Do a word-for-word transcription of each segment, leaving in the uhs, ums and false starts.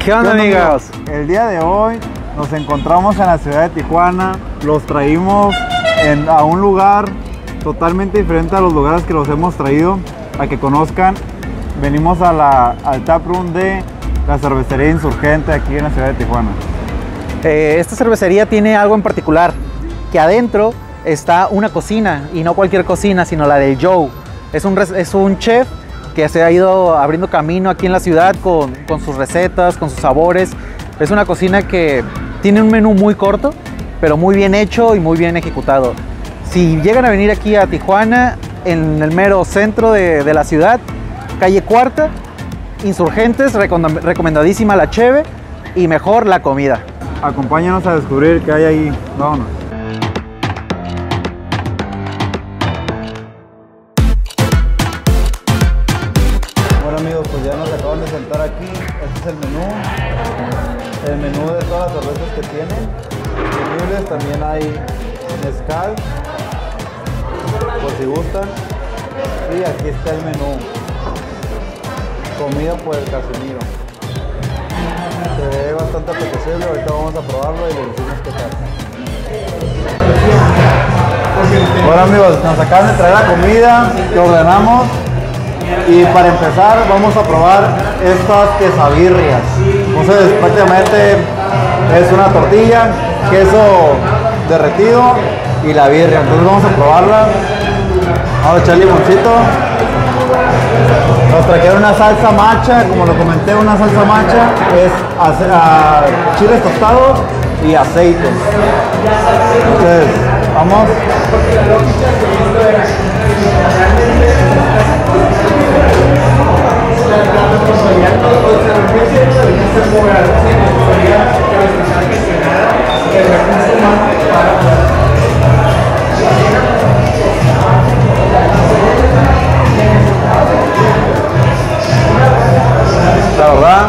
¿Qué onda, amigos? El día de hoy nos encontramos en la ciudad de Tijuana. Los traímos en, a un lugar totalmente diferente a los lugares que los hemos traído, para que conozcan. Venimos a la, al taproom de la cervecería Insurgente aquí en la ciudad de Tijuana. Eh, esta cervecería tiene algo en particular, que adentro está una cocina, y no cualquier cocina, sino la del Joe. Es un, es un chef que se ha ido abriendo camino aquí en la ciudad con, con sus recetas, con sus sabores. Es una cocina que tiene un menú muy corto, pero muy bien hecho y muy bien ejecutado. Si llegan a venir aquí a Tijuana, en el mero centro de, de la ciudad, calle Cuarta, Insurgentes, recomendadísima la cheve y mejor la comida. Acompáñanos a descubrir qué hay ahí. Vámonos. Bueno, amigos, pues ya nos acaban de sentar aquí. Este es el menú. El menú de todas las cervezas que tienen disponibles. También hay mezcal, por si gustan. Y aquí está el menú. Comida por el Casimiro. Se ve bastante apetecible. Ahorita vamos a probarlo y le decimos qué tal. Bueno, amigos, nos acaban de traer la comida que ordenamos. Y para empezar vamos a probar estas quesabirrias. Entonces prácticamente es una tortilla, queso derretido y la birria. Entonces vamos a probarla. Vamos a echar limoncito. Nos trajeron una salsa macha, como lo comenté, una salsa macha es a, a chiles tostados y aceite. Entonces, vamos. La verdad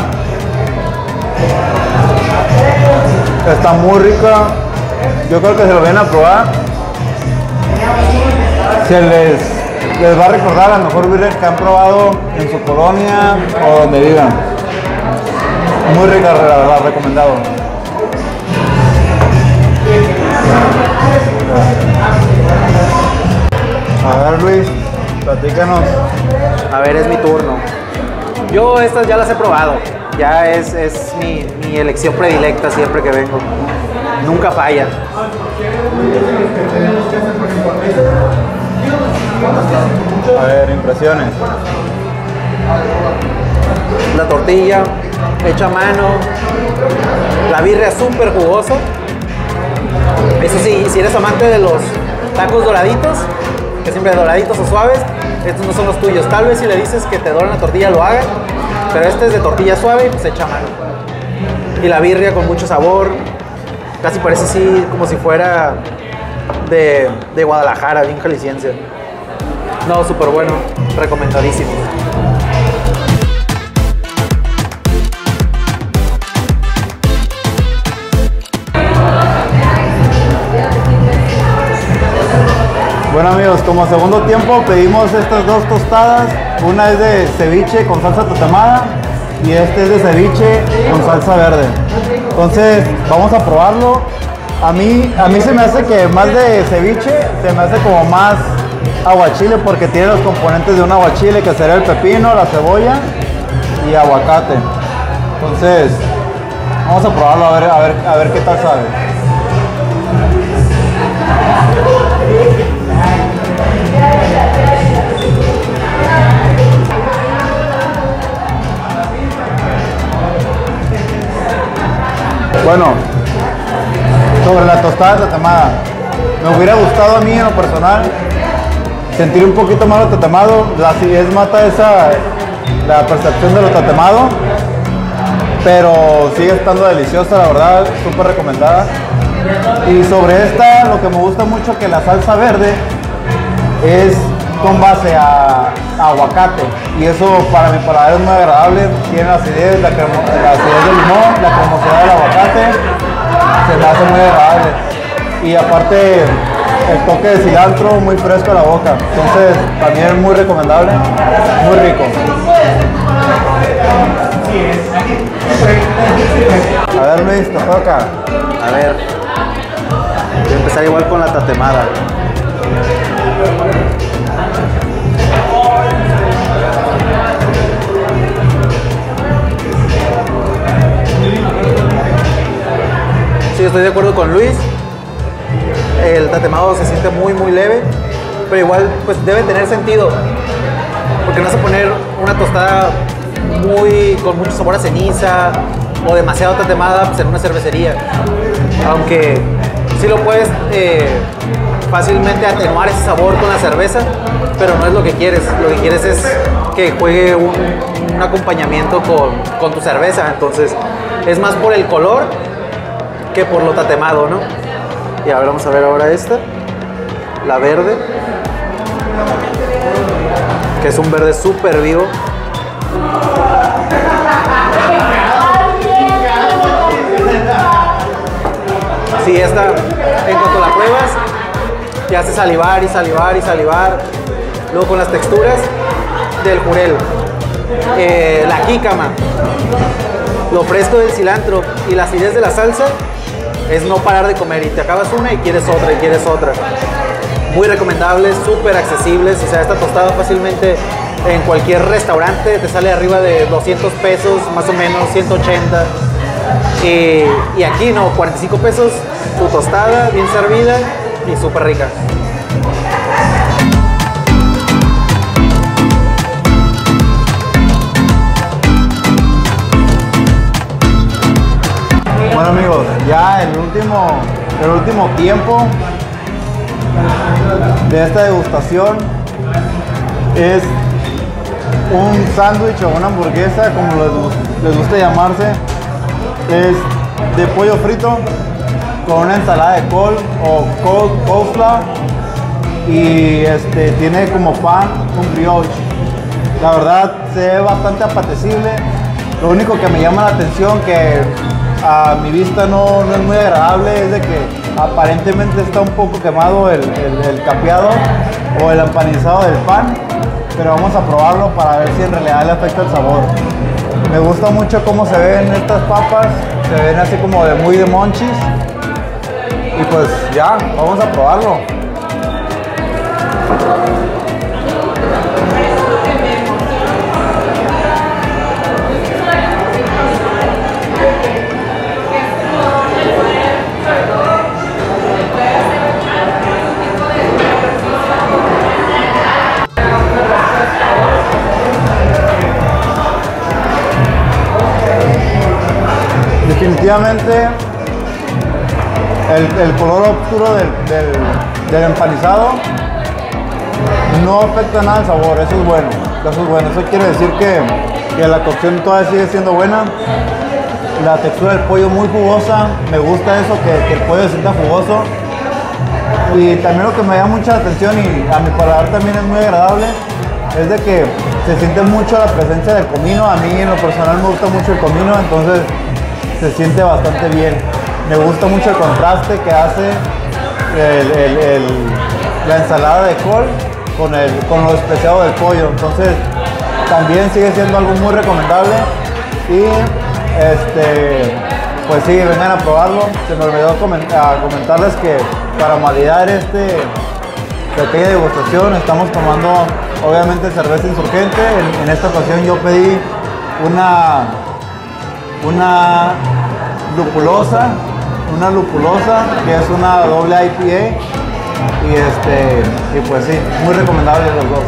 está muy rica. Yo creo que se lo vienen a probar. Se les, les va a recordar a la mejor birria que han probado en su colonia o donde vivan. Muy rica, la verdad, recomendado. A ver, Luis, platícanos. A ver, es mi turno. Yo estas ya las he probado, ya es, es mi, mi elección predilecta siempre que vengo, nunca falla. A ver, impresiones. La tortilla hecha a mano, la birria súper jugosa. Eso sí, si eres amante de los tacos doraditos, que siempre doraditos o suaves, estos no son los tuyos. Tal vez si le dices que te doran la tortilla lo hagan, pero este es de tortilla suave y pues hecha a mano. Y la birria con mucho sabor, casi parece así como si fuera de, de Guadalajara, bien jalisciense. No, súper bueno, recomendadísimo. Bueno, amigos, como segundo tiempo pedimos estas dos tostadas. Una es de ceviche con salsa tatemada y este es de ceviche con salsa verde. Entonces vamos a probarlo. A mí, a mí se me hace que más de ceviche, se me hace como más aguachile, porque tiene los componentes de un aguachile, que sería el pepino, la cebolla y aguacate. Entonces vamos a probarlo a ver, a ver, a ver qué tal sabe. Bueno, sobre la tostada tatemada, me hubiera gustado a mí en lo personal sentir un poquito más lo tatemado. La acidez mata esa, la percepción de lo tatemado, pero sigue estando deliciosa, la verdad, súper recomendada. Y sobre esta, lo que me gusta mucho, que la salsa verde es con base a, a aguacate, y eso para mi paladar es muy agradable. Tiene la acidez, la, cremo, la acidez del limón, la cremosidad del aguacate, se me hace muy agradable. Y aparte el toque de cilantro muy fresco a la boca, entonces también muy recomendable, muy rico. Luis, te toca. A ver, voy a empezar igual con la tatemada. Sí, estoy de acuerdo con Luis. El tatemado se siente muy muy leve, pero igual pues debe tener sentido, porque no vas a poner una tostada muy con mucho sabor a ceniza o demasiado tatemada pues, en una cervecería, aunque sí lo puedes eh, fácilmente atenuar ese sabor con la cerveza, pero no es lo que quieres. Lo que quieres es que juegue un, un acompañamiento con, con tu cerveza, entonces es más por el color que por lo tatemado, ¿no? Y ahora vamos a ver ahora esta, la verde, que es un verde súper vivo. Sí, esta, en cuanto la pruebas, te hace salivar y salivar y salivar. Luego con las texturas del jurel, eh, la jícama, lo fresco del cilantro y la acidez de la salsa, es no parar de comer y te acabas una y quieres otra y quieres otra. Muy recomendables, súper accesibles. O sea, esta tostada fácilmente en cualquier restaurante te sale arriba de doscientos pesos, más o menos, ciento ochenta. Y, y aquí no, cuarenta y cinco pesos, tu tostada bien servida y súper rica. Bueno amigos, ya el último, el último tiempo de esta degustación es un sándwich o una hamburguesa, como les, les gusta llamarse. Es de pollo frito con una ensalada de col o col, coleslaw, y este, tiene como pan un brioche. La verdad se ve bastante apetecible. Lo único que me llama la atención, que a mi vista no, no es muy agradable, es de que aparentemente está un poco quemado el, el, el capeado o el empanizado del pan, pero vamos a probarlo para ver si en realidad le afecta el sabor. Me gusta mucho cómo se ven estas papas, se ven así como de muy de monchis, y pues ya, vamos a probarlo. Definitivamente el, el color oscuro del, del, del empanizado no afecta nada el sabor. Eso es bueno, eso es bueno. Eso quiere decir que, que la cocción todavía sigue siendo buena. La textura del pollo muy jugosa, me gusta eso, que, que el pollo se sienta jugoso. Y también lo que me llama mucha atención, y a mi paladar también es muy agradable, es de que se siente mucho la presencia del comino. A mí en lo personal me gusta mucho el comino, entonces se siente bastante bien. Me gusta mucho el contraste que hace el, el, el, la ensalada de col con, el, con lo especiado del pollo. Entonces también sigue siendo algo muy recomendable. Y este, pues sí, vengan a probarlo. Se me olvidó comentarles que para validar este pequeña degustación estamos tomando obviamente cerveza Insurgente. En, en esta ocasión yo pedí una una lupulosa, una lupulosa que es una doble I P A, y este y pues sí, muy recomendable los dos.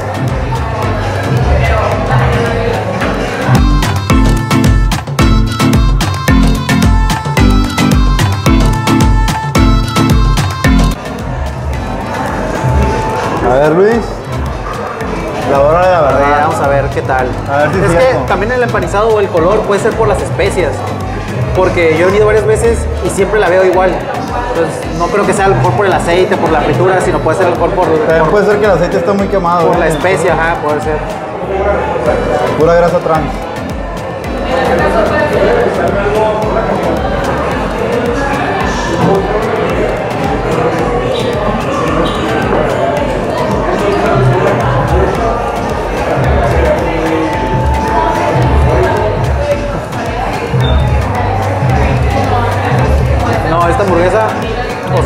A ver, Luis, la hora de la verdad. A ver, vamos a ver qué tal. A ver si es es que cierto. también el empanizado o el color puede ser por las especias, porque yo he ido varias veces y siempre la veo igual. Entonces no creo que sea a lo mejor por el aceite, por la fritura, sino puede ser a lo mejor por, También por, puede ser que el aceite está muy quemado. por ¿eh? la especia, ajá, puede ser. Pura grasa trans.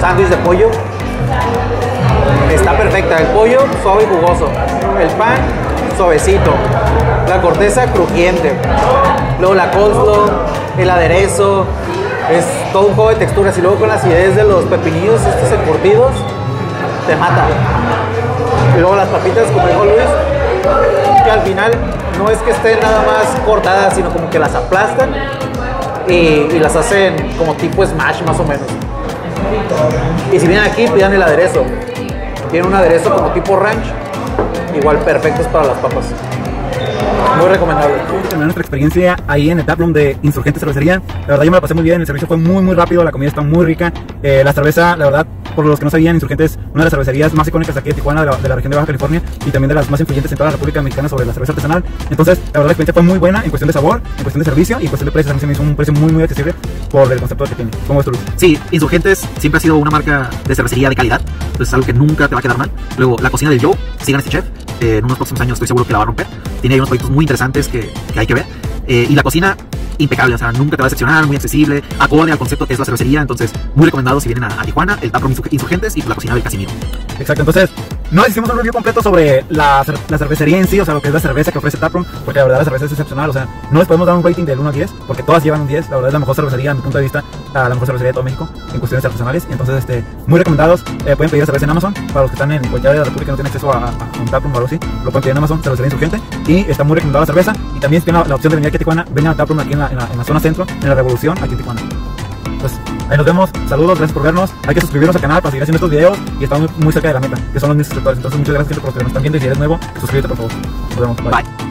sándwich de pollo. Está perfecta, el pollo suave y jugoso, el pan suavecito, la corteza crujiente, luego la coleslaw, el aderezo, es todo un juego de texturas y luego con la acidez de los pepinillos estos encurtidos, te mata. Y luego las papitas, como dijo Luis, que al final no es que estén nada más cortadas, sino como que las aplastan y, y las hacen como tipo smash más o menos. Y si vienen aquí, pidan el aderezo. Tiene un aderezo como tipo ranch, igual perfectos para las papas. Muy recomendable. Terminar nuestra experiencia ahí en el taproom de Insurgente Cervecería. La verdad yo me la pasé muy bien, el servicio fue muy muy rápido, la comida está muy rica. Eh, la cerveza, la verdad, por los que no sabían, Insurgente es una de las cervecerías más icónicas aquí de Tijuana, de la, de la región de Baja California, y también de las más influyentes en toda la República Mexicana sobre la cerveza artesanal. Entonces, la verdad la experiencia fue muy buena en cuestión de sabor, en cuestión de servicio y en cuestión de precios. A mí se me hizo un precio muy muy accesible por el concepto que tiene. ¿Cómo ves tú, Luis? Sí, Insurgentes siempre ha sido una marca de cervecería de calidad, entonces es algo que nunca te va a quedar mal. Luego, la cocina del Joe, sigan a este chef, eh, en unos próximos años estoy seguro que la va a romper. Tiene ahí unos proyectos muy interesantes que, que hay que ver. Eh, y la cocina, impecable, o sea, nunca te va a decepcionar, muy accesible, acorde al concepto que es la cervecería, entonces muy recomendado si vienen a, a Tijuana, el taproom Insurgentes y la cocina del Casimiro. Exacto, entonces no hicimos un review completo sobre la, la cervecería en sí, o sea, lo que es la cerveza que ofrece Taproom, porque la verdad la cerveza es excepcional, o sea, no les podemos dar un rating del uno al diez, porque todas llevan un diez, la verdad es la mejor cervecería, a mi punto de vista, la mejor cervecería de todo México, en cuestiones artesanales, y entonces, este, muy recomendados. Eh, pueden pedir cerveza en Amazon, para los que están en cualquier área de la República y no tienen acceso a, a, a un Taproom o algo así, lo pueden pedir en Amazon, cervecería Insurgente, y está muy recomendada la cerveza, y también si tienen la, la opción de venir aquí a Tijuana, vengan a Taproom aquí en la, en, la, en la zona centro, en la Revolución, aquí en Tijuana. Pues ahí nos vemos, saludos, gracias por vernos. Hay que suscribirnos al canal para seguir haciendo estos videos y estamos muy, muy cerca de la meta, que son los mil suscriptores. Entonces muchas gracias gente por los que nos están viendo y si eres nuevo, suscríbete por favor. Nos vemos, bye. Bye.